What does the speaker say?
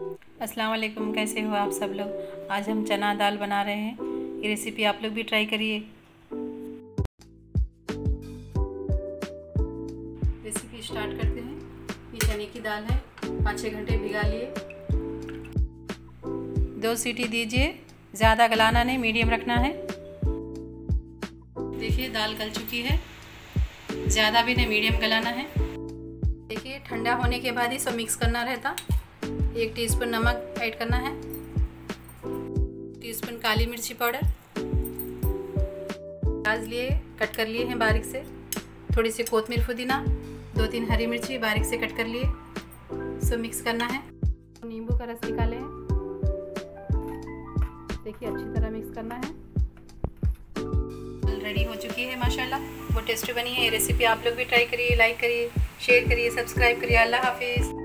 अस्सलाम वालेकुम, कैसे हो आप सब लोग। आज हम चना दाल बना रहे हैं। ये रेसिपी आप लोग भी ट्राई करिए। रेसिपी स्टार्ट करते हैं। ये चने की दाल है, 5-6 घंटे भिगा लिए। 2 सीटी दीजिए, ज़्यादा गलाना नहीं, मीडियम रखना है। देखिए दाल गल चुकी है, ज़्यादा भी नहीं, मीडियम गलाना है। देखिए ठंडा होने के बाद ही सब मिक्स करना रहता। 1 टीस्पून नमक ऐड करना है, टीस्पून काली मिर्ची पाउडर, प्याज लिए कट कर लिए हैं बारीक से, थोड़ी सी कोतमीर पुदीना, 2-3 हरी मिर्ची बारीक से कट कर लिए। सब मिक्स करना है। नींबू का रस निकाले हैं। देखिए अच्छी तरह मिक्स करना है। रेडी हो चुकी है माशाल्लाह, वो टेस्टी बनी है। ये रेसिपी आप लोग भी ट्राई करिए, लाइक करिए, शेयर करिए, सब्सक्राइब करिए। अल्लाह हाफिज़।